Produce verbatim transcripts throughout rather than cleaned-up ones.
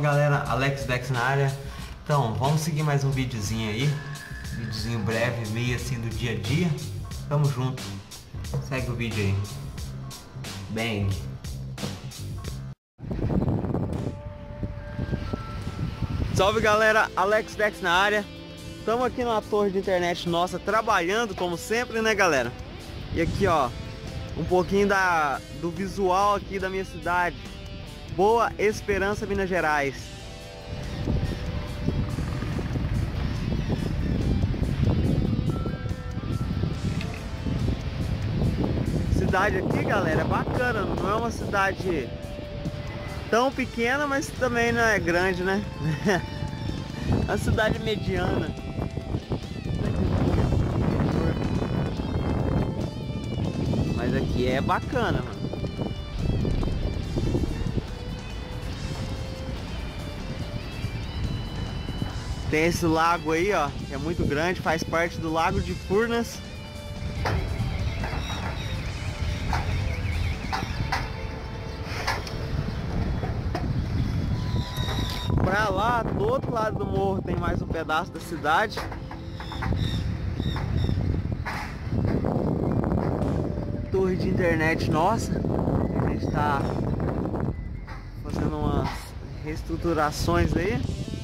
galera, Alex Dex na área. Então, vamos seguir mais um videozinho aí. Videozinho breve, meio assim do dia a dia. Tamo junto. Segue o vídeo aí. Bang! Salve galera, Alex Dex na área. Estamos aqui numa torre de internet nossa, trabalhando como sempre, né galera? E aqui ó, um pouquinho da, do visual aqui da minha cidade. Boa Esperança, Minas Gerais. Cidade aqui galera, é bacana, não é uma cidade tão pequena, mas também não é grande, né? É uma cidade mediana. Mas aqui é bacana, mano. Tem esse lago aí, ó, que é muito grande, faz parte do Lago de Furnas. Pra lá, do outro lado do morro, tem mais um pedaço da cidade. Torre de internet nossa. A gente tá fazendo umas reestruturações aí.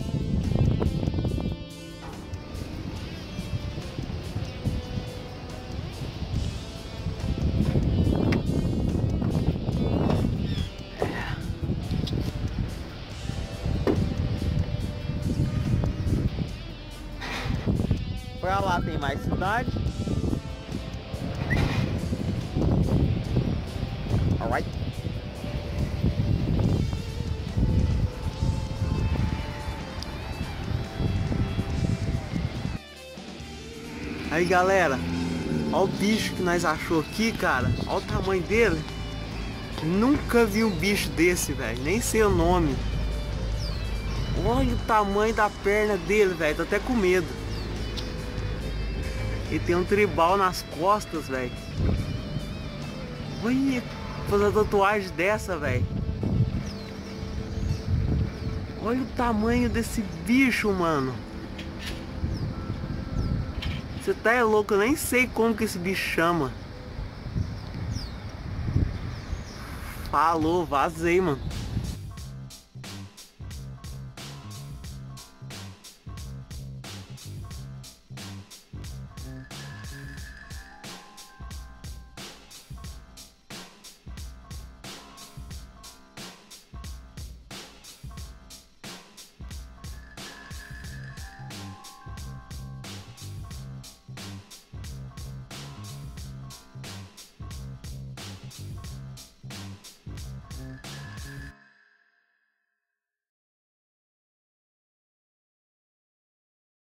Pra lá tem mais cidade. Alright. Aí galera, olha o bicho que nós achou aqui, cara. Olha o tamanho dele. Nunca vi um bicho desse, velho. Nem sei o nome. Olha o tamanho da perna dele, velho. Tô até com medo. Ele tem um tribal nas costas, velho. Olha, fazer uma tatuagem dessa, velho. Olha o tamanho desse bicho, mano. Você tá é louco, eu nem sei como que esse bicho chama. Falou, vazei, mano.